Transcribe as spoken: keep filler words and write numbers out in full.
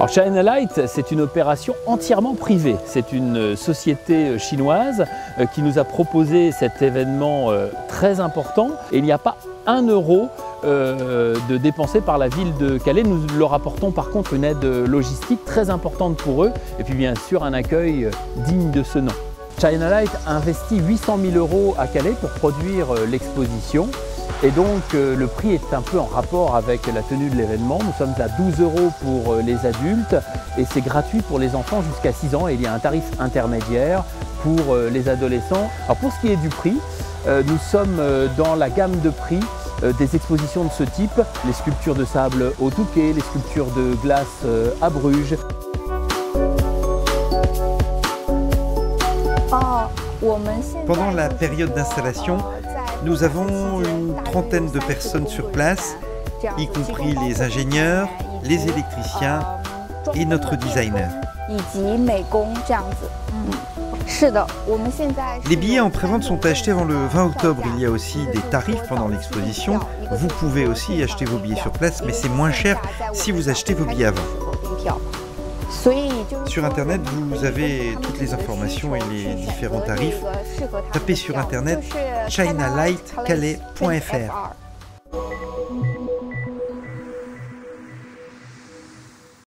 Alors China Light, c'est une opération entièrement privée. C'est une société chinoise qui nous a proposé cet événement très important et il n'y a pas un euro de dépensé par la ville de Calais. Nous leur apportons par contre une aide logistique très importante pour eux et puis bien sûr un accueil digne de ce nom. China Light a investi huit cent mille euros à Calais pour produire l'exposition. Et donc euh, le prix est un peu en rapport avec la tenue de l'événement. Nous sommes à douze euros pour les adultes et c'est gratuit pour les enfants jusqu'à six ans et il y a un tarif intermédiaire pour euh, les adolescents. Alors pour ce qui est du prix, euh, nous sommes euh, dans la gamme de prix euh, des expositions de ce type, les sculptures de sable au Touquet, les sculptures de glace euh, à Bruges. Pendant la période d'installation, nous avons une trentaine de personnes sur place, y compris les ingénieurs, les électriciens et notre designer. Les billets en prévente sont achetés avant le vingt octobre. Il y a aussi des tarifs pendant l'exposition. Vous pouvez aussi acheter vos billets sur place, mais c'est moins cher si vous achetez vos billets avant. Sur internet, vous avez toutes les informations et les différents tarifs. Tapez sur internet china light calais point F R.